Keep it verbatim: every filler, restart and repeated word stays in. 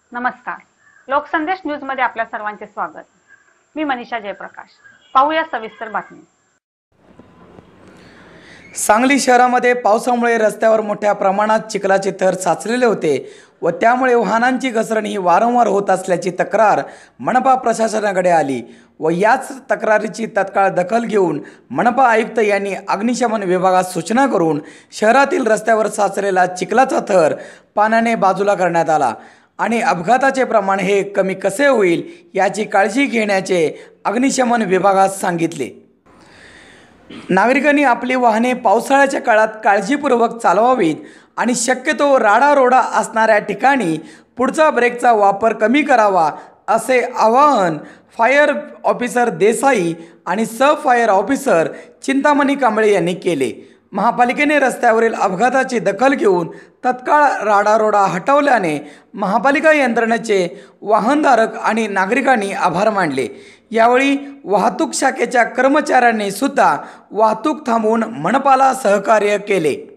नमस्कार. लोकसंदेश न्यूज मध्ये आपल्या सर्वांचे स्वागत. मी मनीषा जयप्रकाश. पाहूया सविस्तर बातमी. सांगली शहरामध्ये पावसामुळे रस्त्यावर मोठ्या प्रमाणात चिखलाचे थर साचलेले होते व त्यामुळे वाहनांची घसरण ही वारंवार होत असल्याची तक्रार मनपा प्रशासनाकडे आली व याच तक्रारीची तत्काळ दखल घेऊन मनपा आयुक्त यांनी अग्निशमन विभागास सूचना करून शहरातील रस्त्यावर साचलेला चिखलाचा थर पाण्याने बाजूला करण्यात आला आणि अपघाताचे प्रमाण हे कमी कसे होईल याची काळजी घेण्याचे अग्निशमन विभागास सांगितले. नागरिकांनी आपली वाहने पावसाळ्याच्या काळात काळजीपूर्वक चालवावीत आणि शक्यतो राडारोडा असणाऱ्या ठिकाणी पुढचा ब्रेकचा वापर कमी करावा असे आवाहन फायर ऑफिसर देसाई आणि sub fire officer Chintamani Kamble यांनी केले. महापालिकेने रस्त्यावरील अपघाताची दखल घेऊन तत्काळ राडारोडा हटवल्याने महापालिका यंत्रणेचे वाहनधारक आणि नागरिकांनी आभार मानले. यावेळी वाहतूक शाखेच्या कर्मचाऱ्यांनी सुद्धा वाहतूक थांबवून मनपाला सहकार्य केले.